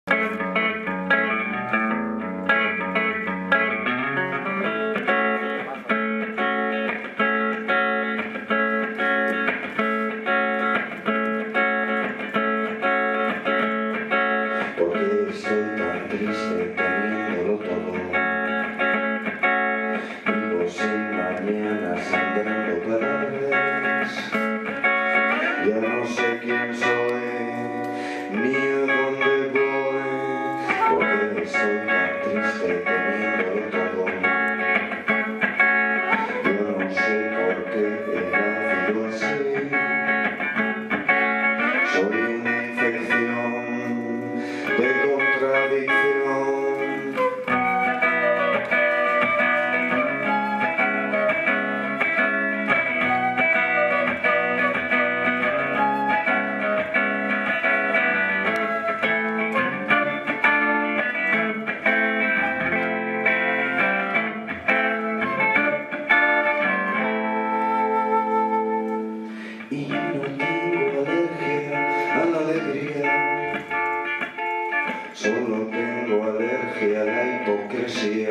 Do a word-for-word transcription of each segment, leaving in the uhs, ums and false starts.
Porque estoy tan triste teniéndolo todo. Vivo sin mañanas andando paradas. Ya no sé quién soy ni a dónde voy. Porque estoy tan triste teniéndolo todo. Yo no sé por qué he nacido así. Soy una infección de contradicción. Y no tengo alergia a la alegría, solo tengo alergia a la hipocresía.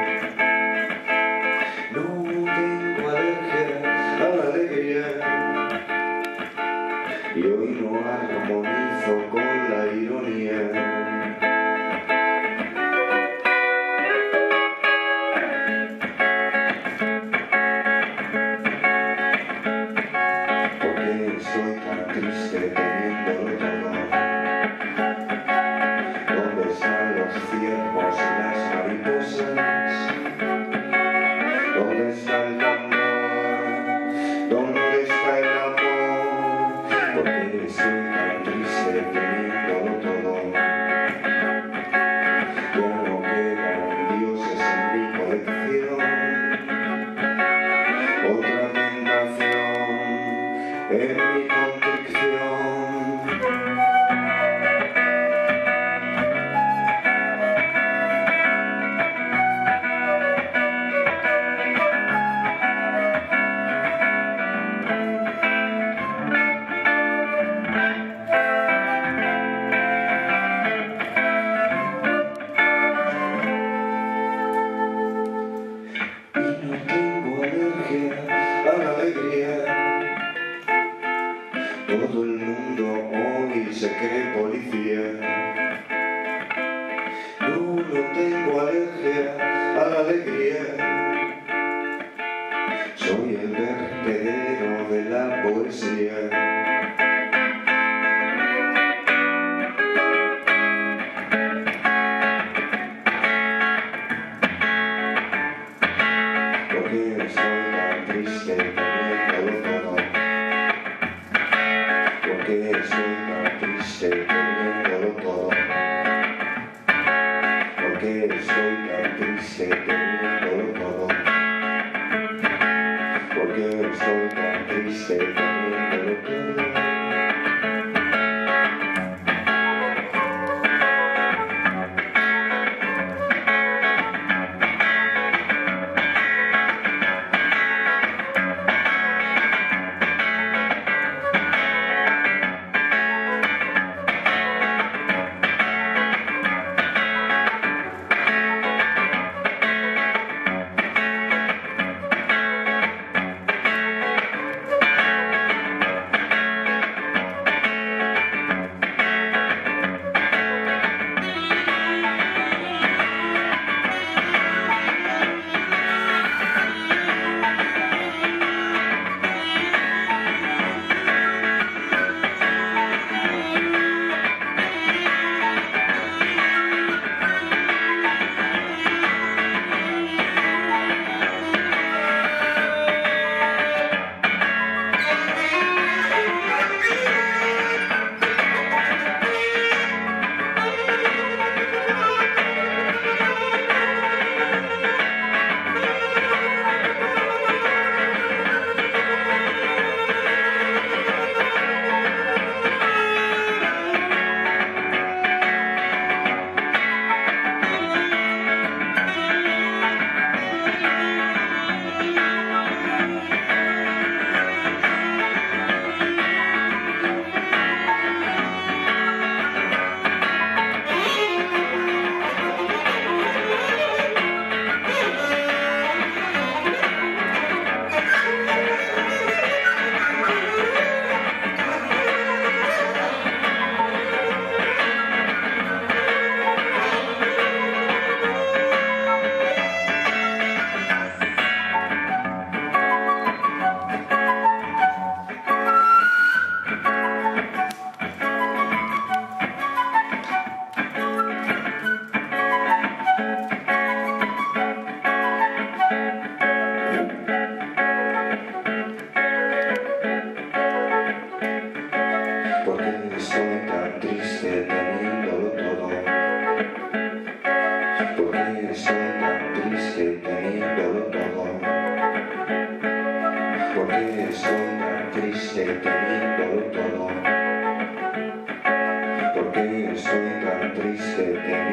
No tengo alergia a la alegría y hoy no armonizo con la ironía. Porque estoy tan triste teniéndolo todo. ¿Dónde están los ciervos y las mariposas? ¿Dónde está el tambor? ¿Dónde está el amor? Porque estoy tan triste teniéndolo todo. Ya no quedan dioses en mi colección. Otra tentación en mi contrición. Y no tengo alergia a la alegría. Todo el mundo hoy se cree policía. No, no tengo alergia a la alegría. Soy el vertedero de la poesía. Porque estoy tan triste teniéndolo todo. Porque estoy tan triste teniéndolo todo. Porque estoy tan triste teniéndolo todo. Porque estoy tan triste teniéndolo todo. triste tenía.